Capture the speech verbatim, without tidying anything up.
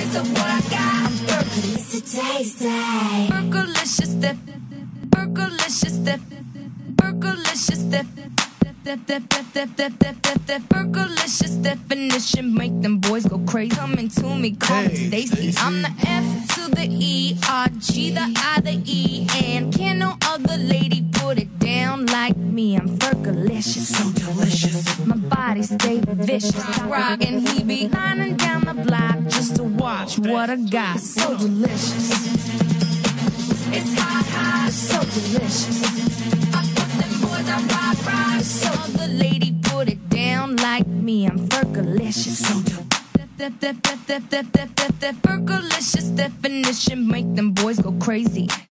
So what I got? I'm Fergalicious tasty. Fergalicious stiff. Fergalicious stiff. Fergalicious stiff. Fergalicious definition make them boys go crazy. Coming to me, call me Stacy. I'm the F to the E, R, G, the I, the E, and can no other lady put it down like me. I'm Fergalicious, so delicious. My body stay vicious. Rock and he be lining down the block just to watch what I got. So delicious. It's hot, hot. It's so delicious. I put them boys on rock, rock. So the lady put it down like me. I'm Fergalicious. So Fergalicious definition make them boys go crazy.